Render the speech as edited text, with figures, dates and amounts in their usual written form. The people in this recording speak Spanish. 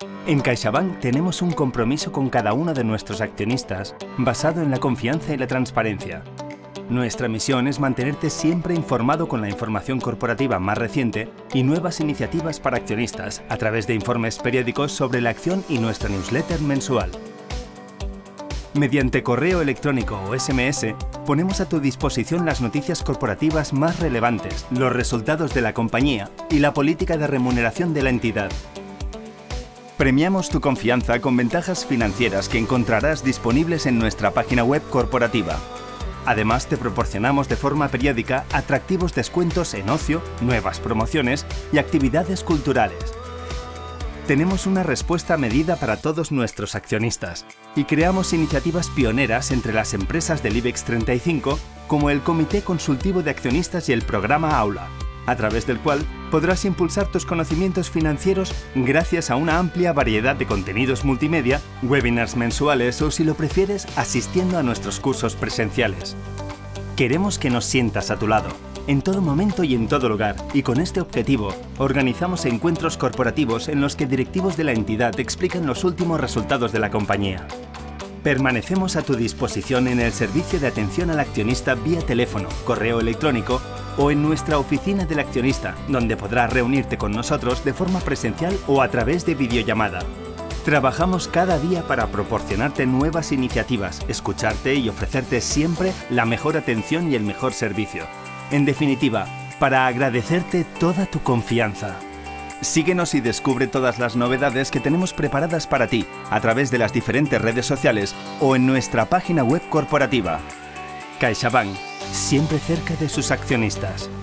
En CaixaBank tenemos un compromiso con cada uno de nuestros accionistas basado en la confianza y la transparencia. Nuestra misión es mantenerte siempre informado con la información corporativa más reciente y nuevas iniciativas para accionistas a través de informes periódicos sobre la acción y nuestra newsletter mensual. Mediante correo electrónico o SMS, ponemos a tu disposición las noticias corporativas más relevantes, los resultados de la compañía y la política de remuneración de la entidad. Premiamos tu confianza con ventajas financieras que encontrarás disponibles en nuestra página web corporativa. Además, te proporcionamos de forma periódica atractivos descuentos en ocio, nuevas promociones y actividades culturales. Tenemos una respuesta medida para todos nuestros accionistas y creamos iniciativas pioneras entre las empresas del IBEX 35 como el Comité Consultivo de Accionistas y el programa Aula, a través del cual podrás impulsar tus conocimientos financieros gracias a una amplia variedad de contenidos multimedia, webinars mensuales o, si lo prefieres, asistiendo a nuestros cursos presenciales. Queremos que nos sientas a tu lado, en todo momento y en todo lugar, y con este objetivo organizamos encuentros corporativos en los que directivos de la entidad explican los últimos resultados de la compañía. Permanecemos a tu disposición en el servicio de atención al accionista vía teléfono, correo electrónico o en nuestra oficina del accionista, donde podrás reunirte con nosotros de forma presencial o a través de videollamada. Trabajamos cada día para proporcionarte nuevas iniciativas, escucharte y ofrecerte siempre la mejor atención y el mejor servicio. En definitiva, para agradecerte toda tu confianza. Síguenos y descubre todas las novedades que tenemos preparadas para ti a través de las diferentes redes sociales o en nuestra página web corporativa. CaixaBank, siempre cerca de sus accionistas.